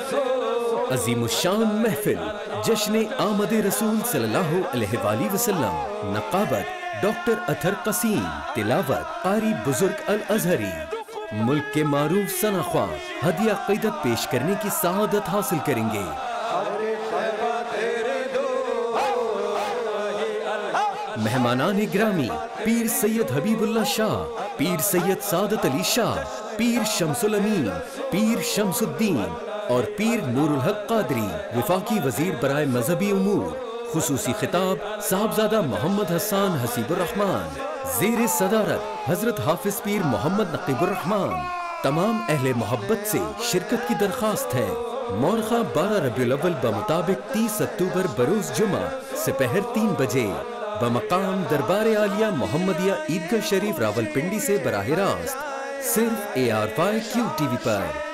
عظیم الشان محفل جشن آمد رسول صلی اللہ علیہ وآلہ وسلم، نقابت ڈاکٹر اطہر قسیم، تلاوت قاری بزرگ الازہری، ملک کے معروف ثنا خواں ہدیہ عقیدت پیش کرنے کی سعادت حاصل کریں گے۔ مہمانان گرامی پیر سید حبیب اللہ شاہ، پیر سید سعادت علی شاہ، پیر شمس الامین، پیر شمس الدین اور پیر نور الحق قادری، وفاقی وزیر برائے مذہبی امور۔ خصوصی خطاب صاحبزادہ محمد حسان حسیب الرحمان، زیر صدارت حضرت حافظ پیر محمد نقیب الرحمان۔ تمام اہل محبت سے شرکت کی درخواست ہے۔ مورخہ 12 ربیع الاول بمطابق 30 اکتوبر بروز جمعہ سپہر 3 بجے، بمقام دربار عالیہ محمدیہ عیدگاہ شریف راولپنڈی سے براہ راست، صرف ARY QTV پر۔